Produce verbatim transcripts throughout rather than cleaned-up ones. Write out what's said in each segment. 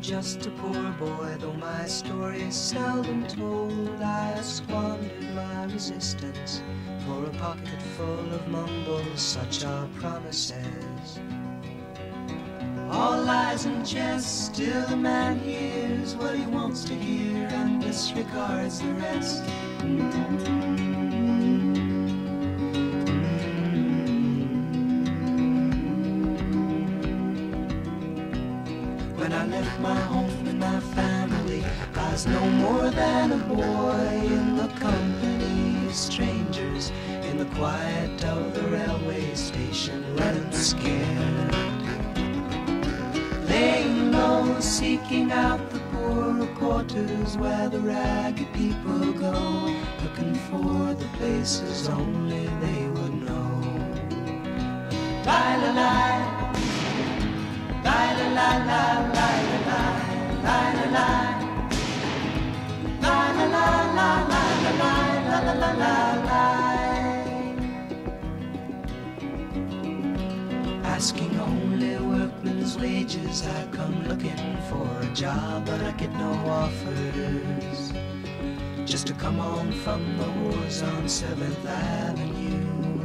just a poor boy, though my story is seldom told. I squandered my resistance for a pocket full of mumbles, such are promises. All lies and jest, still a man hears what he wants to hear and disregards the rest. When I left my home and my family, I was no more than a boy in the company of strangers, in the quiet of the railway station, running scared, laying low, seeking out the poorer quarters where the ragged people go, looking for the places only they would know. Lie-la-lie, lie-la-lie-lie, lie-la-lie, lie-la-lie, lie-la-lie-lie, lie-la-lie-lie. Asking only workmen's wages, I come looking for a job, but I get no offers. Just to come on from the wars on seventh avenue.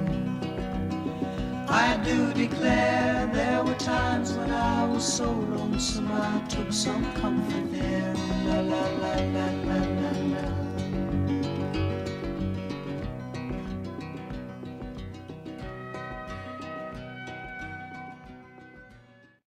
I do declare there were times when I was so lonesome I took some comfort there. La la la la.